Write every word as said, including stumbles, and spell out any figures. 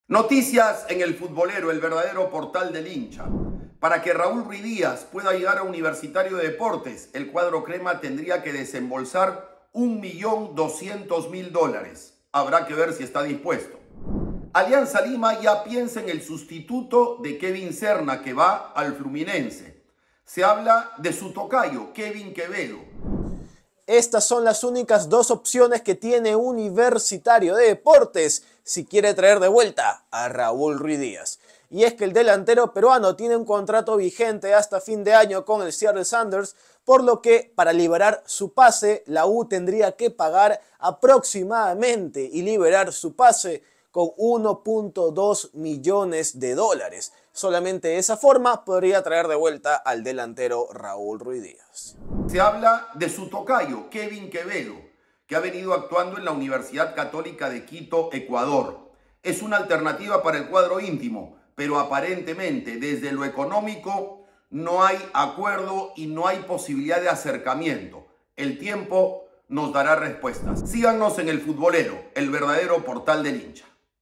Noticias en el futbolero, el verdadero portal del hincha. Para que Raúl Ruiz Díaz pueda llegar a Universitario de Deportes, el cuadro crema tendría que desembolsar un millón doscientos mil dólares. Habrá que ver si está dispuesto. Alianza Lima ya piensa en el sustituto de Kevin Serna, que va al Fluminense. Se habla de su tocayo, Kevin Quevedo. Estas son las únicas dos opciones que tiene Universitario de Deportes si quiere traer de vuelta a Raúl Ruiz Díaz. Y es que el delantero peruano tiene un contrato vigente hasta fin de año con el Seattle Sounders, por lo que para liberar su pase, la U tendría que pagar aproximadamente y liberar su pase con uno punto dos millones de dólares. Solamente de esa forma podría traer de vuelta al delantero Raúl Ruiz Díaz. Se habla de su tocayo, Kevin Quevedo, que ha venido actuando en la Universidad Católica de Quito, Ecuador. Es una alternativa para el cuadro íntimo, pero aparentemente desde lo económico no hay acuerdo y no hay posibilidad de acercamiento. El tiempo nos dará respuestas. Síganos en El Futbolero, el verdadero portal del hincha.